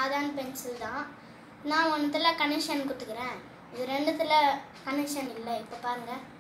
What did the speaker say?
சாதாரண பென்சில் தான். நான் ஒன்றுத்தில் கனெக்ஷன் கொடுத்துக்கிறேன். இது ரெண்டுத்தில் கனெக்ஷன் இல்லை. இப்போ பாருங்கள்.